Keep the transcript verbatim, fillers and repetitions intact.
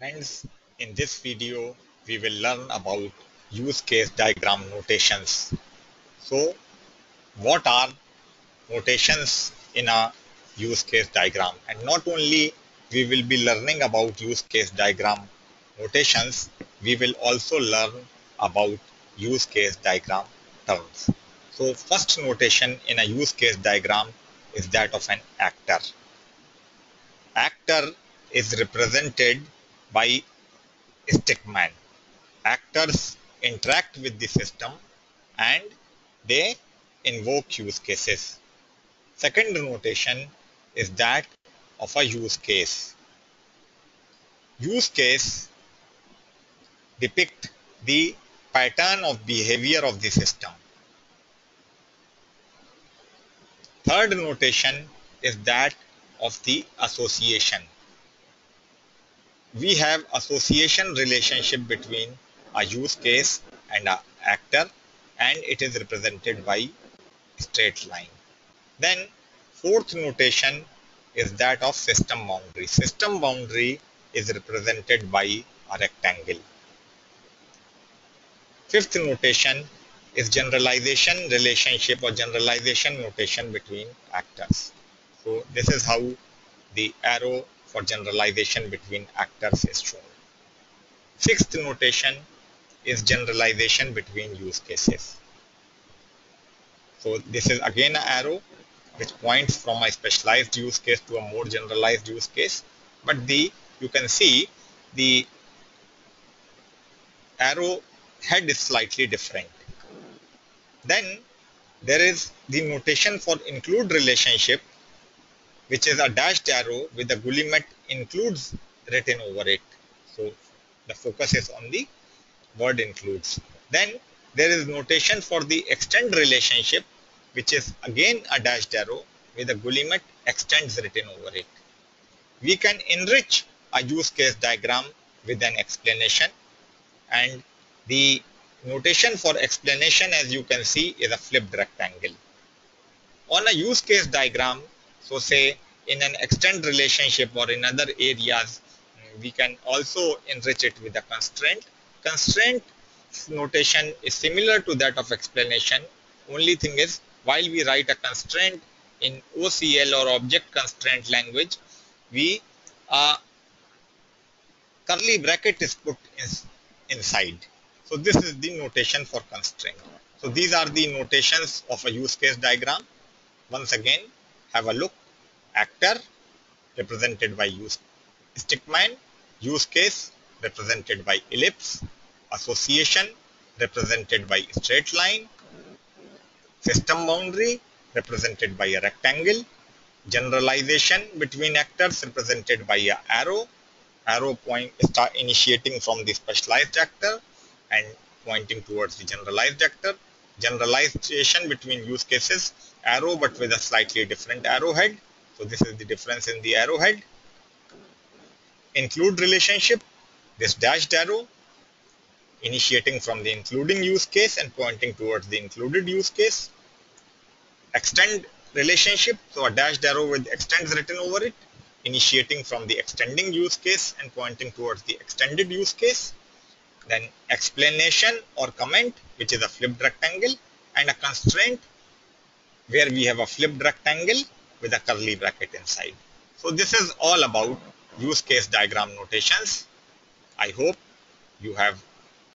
Friends, in this video, we will learn about use case diagram notations. So, what are notations in a use case diagram? And not only we will be learning about use case diagram notations, we will also learn about use case diagram terms. So, first notation in a use case diagram is that of an actor. Actor is represented by stickman. Actors interact with the system and they invoke use cases. Second notation is that of a use case. Use case depict the pattern of behavior of the system. Third notation is that of the association. We have association relationship between a use case and an actor, and it is represented by straight line. Then fourth notation is that of system boundary. System boundary is represented by a rectangle. Fifth notation is generalization relationship or generalization notation between actors. So this is how the arrow for generalization between actors is shown. Sixth notation is generalization between use cases. So this is again an arrow which points from a specialized use case to a more generalized use case, but the you can see the arrow head is slightly different. Then there is the notation for include relationship, which is a dashed arrow with the guillemot includes written over it. So the focus is on the word includes. Then there is notation for the extend relationship, which is again a dashed arrow with a guillemot extends written over it. We can enrich a use case diagram with an explanation, and the notation for explanation, as you can see, is a flipped rectangle. On a use case diagram, so say in an extend relationship or in other areas, we can also enrich it with a constraint. Constraint notation is similar to that of explanation. Only thing is, while we write a constraint in O C L or object constraint language, we uh, curly bracket is put in, inside. So this is the notation for constraint. So these are the notations of a use case diagram. Once again, have a look. Actor represented by use stickman, use case represented by ellipse, association represented by straight line, system boundary represented by a rectangle, generalization between actors represented by a arrow, arrow point start initiating from the specialized actor and pointing towards the generalized actor, generalization between use cases, arrow but with a slightly different arrowhead. So this is the difference in the arrowhead. Include relationship, this dashed arrow initiating from the including use case and pointing towards the included use case. Extend relationship, so a dashed arrow with extends written over it, initiating from the extending use case and pointing towards the extended use case. Then explanation or comment, which is a flipped rectangle, and a constraint where we have a flipped rectangle with a curly bracket inside. So this is all about use case diagram notations. I hope you have